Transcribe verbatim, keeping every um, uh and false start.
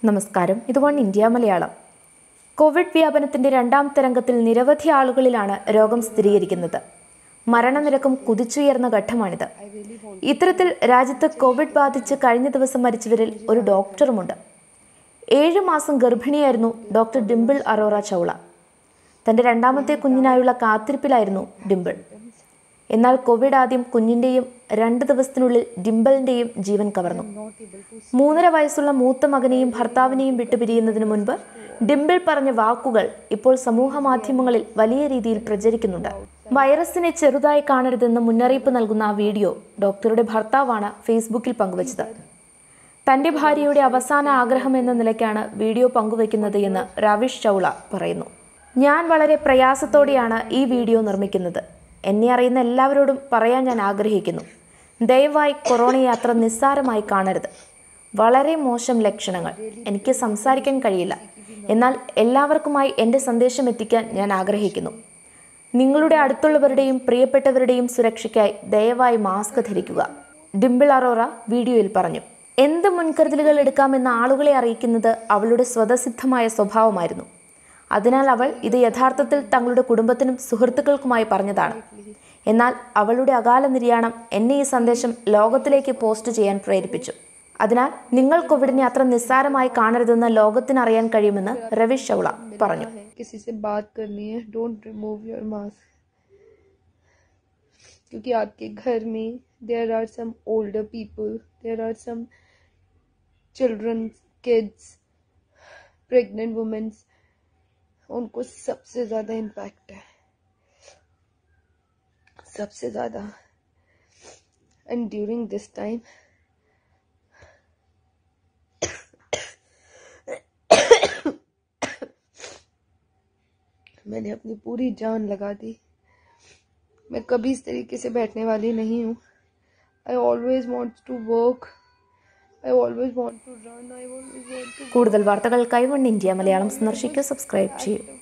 നമസ്കാരം, ഇത് ഒണൈൻഡിയ മലയാളം. കോവിഡ് വ്യാപനത്തിന്റെ രണ്ടാം തരംഗത്തിൽ നിരവധി ആളുകളിലാണ് രോഗം സ്ഥിരീകരിക്കുന്നത്. മരണനിരക്കും കുതിച്ചുയർന്ന ഘട്ടമാണിത്. ഇത്തരത്തിൽ രാജ്യത്ത് കോവിഡ് ബാധിച്ച് കഴിഞ്ഞ ദിവസം മരിച്ചവരിൽ ഒരു ഡോക്ടറുമുണ്ട്. ഏഴ് മാസം ഗർഭിണിയായിരുന്നു ഡോക്ടർ ഡിംപിൾ അറോറ ചൗള. തന്റെ രണ്ടാമത്തെ കുഞ്ഞിനായുള്ള കാത്തിരിപ്പിലായിരുന്നു ഡിംപിൾ. എന്നാൽ കോവിഡ് ആദ്യം കുഞ്ഞിൻ്റെയും രണ്ട് ദിവസത്തിനുള്ളിൽ ഡിംപിളിൻ്റെയും ജീവൻ കവർന്നു. മൂന്നര വയസ്സുള്ള മൂത്ത മകനെയും ഭർത്താവിനെയും വിട്ടുപിരിയുന്നതിന് മുൻപ് ഡിംപിൾ പറഞ്ഞ വാക്കുകൾ ഇപ്പോൾ സമൂഹ മാധ്യമങ്ങളിൽ വലിയ രീതിയിൽ പ്രചരിക്കുന്നുണ്ട്. വൈറസിനെ ചെറുതായി കാണരുതെന്ന് മുന്നറിയിപ്പ് നൽകുന്ന ആ വീഡിയോ ഡോക്ടറുടെ ഭർത്താവാണ് ഫേസ്ബുക്കിൽ പങ്കുവച്ചത്. തന്റെ ഭാര്യയുടെ അവസാന ആഗ്രഹം എന്ന നിലയ്ക്കാണ് വീഡിയോ പങ്കുവയ്ക്കുന്നത് എന്ന് രാവിഷ് ചൗള പറയുന്നു. ഞാൻ വളരെ പ്രയാസത്തോടെയാണ് ഈ വീഡിയോ നിർമ്മിക്കുന്നത്. എന്നെ അറിയുന്ന എല്ലാവരോടും പറയാൻ ഞാൻ ആഗ്രഹിക്കുന്നു, ദയവായി കൊറോണയെ അത്ര നിസ്സാരമായി കാണരുത്. വളരെ മോശം ലക്ഷണങ്ങൾ. എനിക്ക് സംസാരിക്കാൻ കഴിയില്ല. എന്നാൽ എല്ലാവർക്കുമായി എൻ്റെ സന്ദേശം എത്തിക്കാൻ ഞാൻ ആഗ്രഹിക്കുന്നു. നിങ്ങളുടെ അടുത്തുള്ളവരുടെയും പ്രിയപ്പെട്ടവരുടെയും സുരക്ഷയ്ക്കായി ദയവായി മാസ്ക് ധരിക്കുക, ഡിംപിൾ അറോറ വീഡിയോയിൽ പറഞ്ഞു. എന്ത് മുൻകരുതലുകൾ എടുക്കാമെന്ന് ആളുകളെ അറിയിക്കുന്നത് അവളുടെ സ്വതസിദ്ധമായ സ്വഭാവമായിരുന്നു. അതിനാൽ അവൾ ഇത് യഥാർത്ഥത്തിൽ തങ്ങളുടെ കുടുംബത്തിനും സുഹൃത്തുക്കൾക്കുമായി പറഞ്ഞതാണ്. എന്നാൽ അവളുടെ അകാല നിര്യാണം എന്നെ ഈ സന്ദേശം ലോകത്തിലേക്ക് പോസ്റ്റ് ചെയ്യാൻ പ്രേരിപ്പിച്ചു. അതിനാൽ നിങ്ങൾ കോവിഡിനെ അത്ര നിസ്സാരമായി കാണരുതെന്ന് ലോകത്തിന് അറിയാൻ കഴിയുമെന്ന് രവിഷ് ചൗള പറഞ്ഞു. क्योंकि आपके घर में there are some older people, there are some children, kids, pregnant women. उनको सबसे ज्यादा इम्पैक्ट है, सबसे ज्यादा. एंड ड्यूरिंग दिस टाइम मैंने अपनी पूरी जान लगा दी. मैं कभी इस तरीके से बैठने वाली नहीं हूँ. I always want to work. I always want to run. I always want to. കൂടുതൽ വാർത്തകൾക്കായി ഒണൈൻഡിയ മലയാളം സന്ദർശിക്കുക, സബ്സ്ക്രൈബ് ചെയ്യൂ.